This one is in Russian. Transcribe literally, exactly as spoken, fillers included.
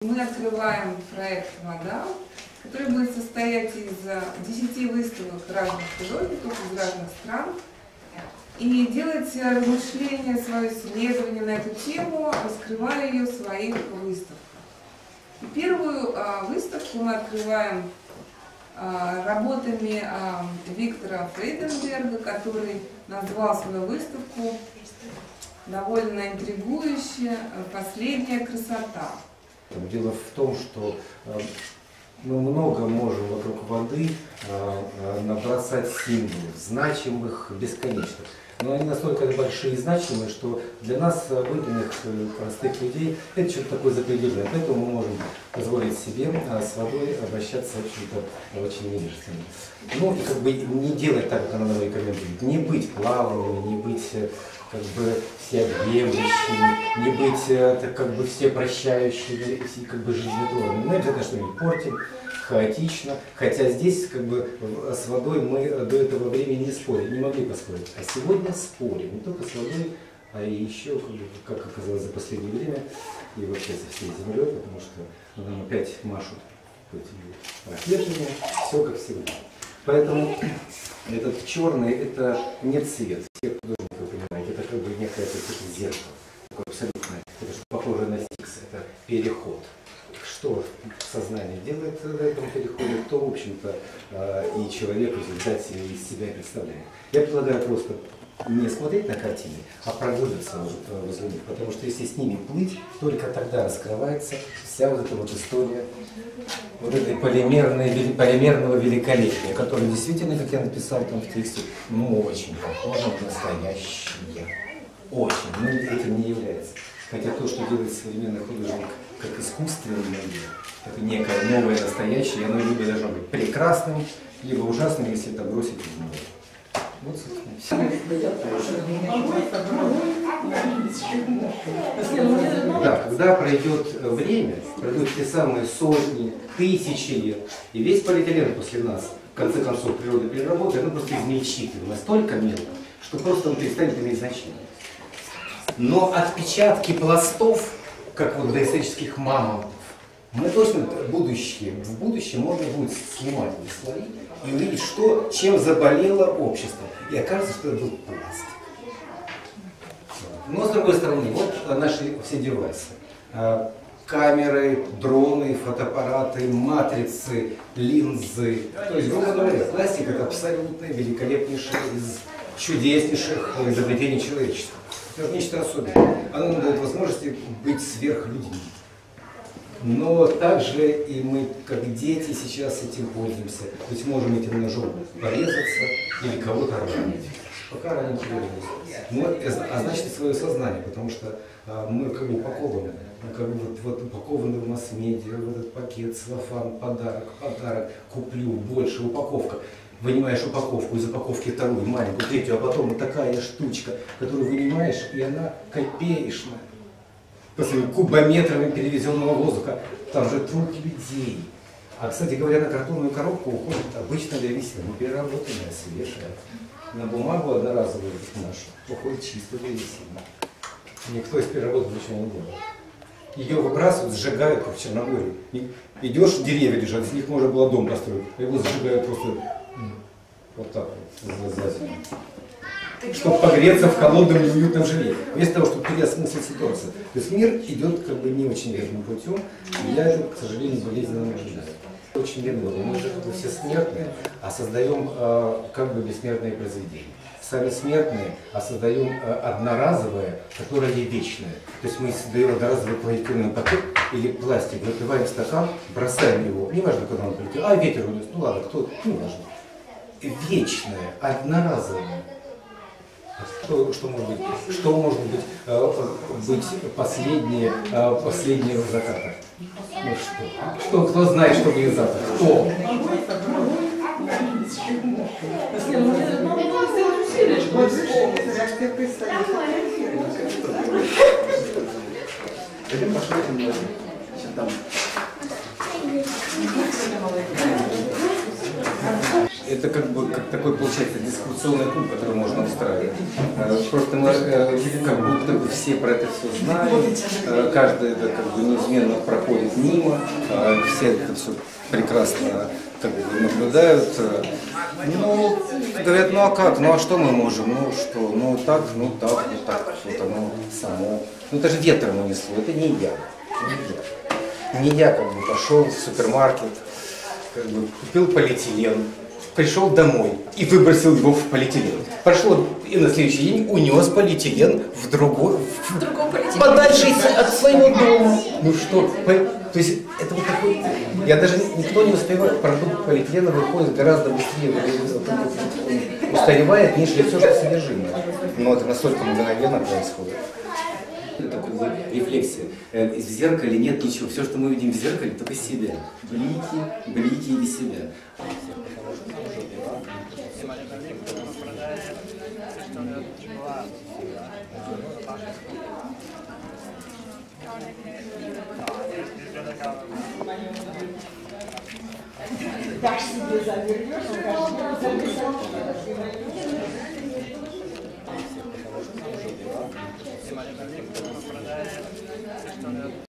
Мы открываем проект «Модал», который будет состоять из десяти выставок разных художников из разных стран. И делать размышления, свое исследование на эту тему, раскрывая ее в своих выставках. И первую а, выставку мы открываем а, работами а, Виктора Фрейденберга, который назвал свою выставку довольно интригующе «Последняя красота». Дело в том, что мы много можем вокруг воды набросать символов, значимых, бесконечных. Но они настолько большие и значимые, что для нас, обыденных, простых людей, это что-то такое запредельное. Поэтому мы можем позволить себе с водой обращаться в очень невежественно. Ну и как бы не делать так, как она нам рекомендует. Не быть плавными, не быть как бы всеобъемлющими, не быть так, как бы всепрощающими, как бы жизнетворными. Мы обязательно что-нибудь портим, хаотично, хотя здесь как бы с водой мы до этого времени не спорили, не могли поспорить. А сегодня спорим, не только с водой, а и еще, как, бы, как оказалось за последнее время, и вообще со всей землей, потому что нам опять машут ракетами, все как всегда. Поэтому этот черный – это не цвет, всех художников понимаете, это как бы некое зеркало, такое абсолютное, это что похоже на стикс, это переход. Что сознание делает в этом переходе, то, в общем-то, и человек в результате из себя представляет. Я предлагаю просто не смотреть на картины, а продвигаться возле них, потому что если с ними плыть, только тогда раскрывается вся вот эта вот история вот этой полимерной, полимерного великолепия, которое действительно, как я написал там в тексте, ну очень похоже на настоящее. Очень, но этим не является. Хотя то, что делает современный художник как искусственное, это некое новое настоящее, и оно либо должно быть прекрасным, либо ужасным, если это бросить в море. Вот, собственно, все. Да, когда пройдет время, пройдут те самые сотни, тысячи лет, и весь полиэтилен после нас, в конце концов, природа переработает, оно просто измельчит его настолько мелко, что просто он перестанет иметь значение. Но отпечатки пластов, как вот доисторических мамонтов, мы точно в будущем, в будущем можно будет снимать эти слои и увидеть, что, чем заболело общество. И окажется, что это был пластик. Но с другой стороны, вот наши все девайсы. Камеры, дроны, фотоаппараты, матрицы, линзы. То есть, грубо говоря, пластик – это абсолютно великолепнейшее из чудеснейших изобретений человечества. Это нечто особенное. Оно нам дает возможности быть сверхлюдьми. Но также и мы, как дети, сейчас этим пользуемся. То есть можем этим ножом порезаться или кого-то ранить. Пока ранить не Но а значит свое сознание, потому что а, мы как бы упакованы. Мы как бы вот, вот упакованы в масс-медиа, в этот пакет, целлофан, подарок, подарок, куплю, больше, упаковка. Вынимаешь упаковку, из упаковки вторую, маленькую, третью, а потом вот такая штучка, которую вынимаешь, и она копеечная. После кубометрами перевезенного воздуха, там же труд людей. А, кстати говоря, на картонную коробку уходит обычно древесина, не переработанная, свежая. На бумагу одноразовую нашу уходит чисто древесина. Никто из переработки ничего не делает. Ее выбрасывают, сжигают, как в Черногории. Идешь, деревья лежат, из них можно было дом построить, а его сжигают просто вот так вот, чтобы погреться в холодном и уютном жилье, вместо того, чтобы переосмыслить ситуацию. То есть мир идет как бы не очень верным путем, и я это, к сожалению, болезненно наблюдаю. Очень верно, мы же все смертные, а создаем э, как бы бессмертные произведения. Сами смертные, а создаем э, одноразовое, которое вечное. То есть мы создаем одноразовый полиэтиленовый пакет или пластик, выпиваем стакан, бросаем его, не важно, куда он полетел, а ветер унес, ну ладно, кто, не важно. Вечное, одноразовое. Что, что может быть? Что может быть, э, быть последнее, э, последнее заката? Ну что? Что? Кто знает, что будет завтра? Кто? это как бы как такой, получается, дискуссионный клуб, который можно устраивать. Просто мы как будто бы все про это все знаем, каждый это как бы неизменно проходит мимо, все это все прекрасно как бы наблюдают. Ну, говорят, ну а как, ну а что мы можем, ну что, ну так, ну так, ну так, вот оно само. Ну это же ветром унесло, это не я. Не я как бы пошел в супермаркет, как бы купил полиэтилен, пришел домой и выбросил его в полиэтилен. Прошло и на следующий день унес полиэтилен в другой, в другом полиэтилене, подальше от своего дома. Ну что, то есть это вот такой, я даже никто не успевает, продукт полиэтилена выходит гораздо быстрее, устаревает, нежели все же содержимое. Но это настолько мгновенно происходит. Это как бы рефлексия. В зеркале нет ничего. Все, что мы видим в зеркале, только себя. Блики, блики и себя. Так себе завернешь,